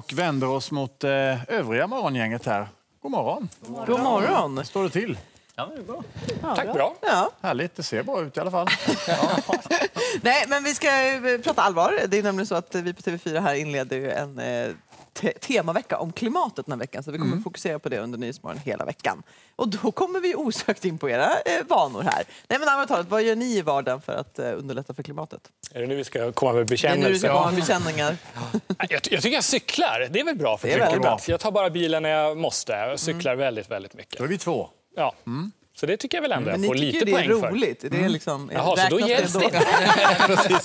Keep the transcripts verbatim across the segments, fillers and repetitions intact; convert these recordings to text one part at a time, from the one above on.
Och vänder oss mot eh, övriga morgongänget här. God morgon. God morgon. God morgon. Hur står det till? Ja, det är bra. Ja, Tack, bra. bra. Ja. Härligt, det ser bra ut i alla fall. Ja. Nej, men vi ska prata allvar. Det är nämligen så att vi på T V fyra här inleder ju en eh, te temavecka om klimatet den här veckan. Så vi kommer mm. fokusera på det under Nyhetsmorgon hela veckan. Och då kommer vi osökt in på era eh, vanor här. Nej, men allvarligt talat, vad gör ni i vardagen för att eh, underlätta för klimatet? Är det nu vi ska komma med bekännelser? Det är nu vi ska komma med bekännningar. jag, jag tycker jag cyklar. Det är väl bra för trycket. Jag tar bara bilen när jag måste. Jag cyklar mm. väldigt, väldigt mycket. Då är vi två. Ja. Mm. Så det tycker jag väl ändå jag får lite poäng för. Men det är roligt. Det är liksom, mm. Jaha, så då gälls det. Precis.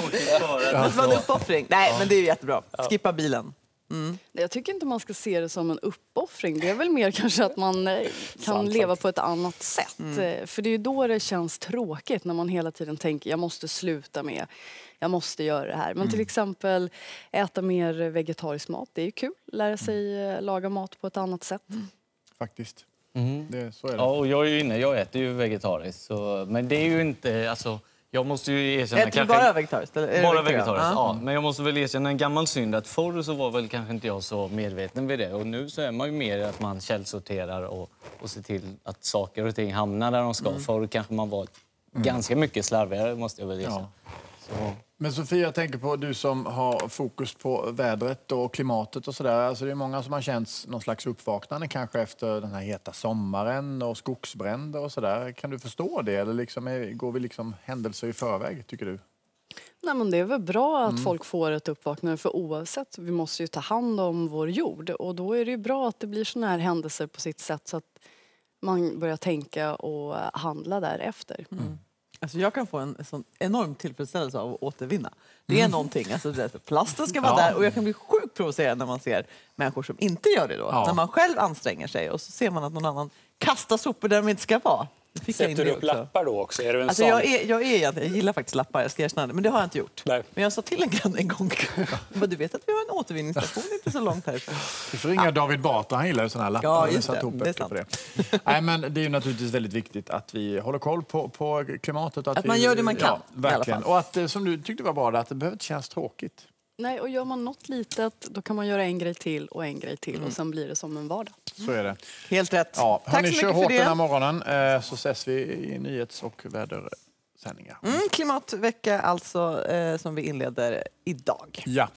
Det var en uppoffring. Nej, men det är jättebra. Skippa bilen. Mm. Jag tycker inte man ska se det som en uppoffring. Det är väl mer kanske att man kan sant, leva sant. på ett annat sätt. Mm. För det är ju då det känns tråkigt när man hela tiden tänker jag måste sluta med, jag måste göra det här. Men mm. till exempel äta mer vegetarisk mat, det är ju kul. Lära sig mm. laga mat på ett annat sätt. Mm. Faktiskt. Mm. Det, så är det. Ja, och jag är ju inne, jag äter ju vegetariskt. Så, men det är ju inte, alltså... Jag måste ju erkänna... Äter du bara vegetariskt? Eller bara vegetariskt, ja. Men jag måste väl erkänna en gammal synd att förr så var väl kanske inte jag så medveten vid det. Och nu så är man ju mer att man källsorterar och, och ser till att saker och ting hamnar där de ska. Mm. Förr kanske man var mm. ganska mycket slarvigare, måste jag väl erkänna. Ja. Så. Men Sofia, jag tänker på du som har fokus på vädret och klimatet och sådär. Alltså det är många som har känt någon slags uppvaknande kanske efter den här heta sommaren och skogsbränder och sådär. Kan du förstå det? Eller liksom är, går vi liksom händelser i förväg, tycker du? Nej, men det är väl bra att mm. folk får ett uppvaknande, för oavsett, vi måste ju ta hand om vår jord. Och då är det ju bra att det blir såna här händelser på sitt sätt så att man börjar tänka och handla därefter. Mm. Alltså jag kan få en, en sån enorm tillfredsställelse av att återvinna. Det är mm. någonting. Alltså det, plasten ska vara ja. där och jag kan bli sjukt provocerad när man ser människor som inte gör det då. Ja. När man själv anstränger sig och så ser man att någon annan kastar sopor där de inte ska vara. Sätter du upp lappar då också? Är du en alltså jag, är, jag, är, jag gillar faktiskt lappar, jag ska erkänna det, men det har jag inte gjort. Nej. Men jag sa till en grann en gång. Men du vet att vi har en återvinningsstation inte så långt härifrån. Vi får ringa ja. David Batra, han gillar ju sådana här lappar. Ja, just det. Det är sant. På det. Nej, men det är ju naturligtvis väldigt viktigt att vi håller koll på, på klimatet. Att, att vi, man gör det man kan. Ja, verkligen. Och att, som du tyckte var bra, att det behöver inte kännas tråkigt. Nej, och gör man något litet, då kan man göra en grej till och en grej till. Mm. Och sen blir det som en vardag. Så är det. Helt rätt. Ja, tack så mycket kör för hårt det. Den här morgonen så ses vi i nyhets- och vädersändningar. Mm, klimatvecka alltså, eh, som vi inleder idag. Ja.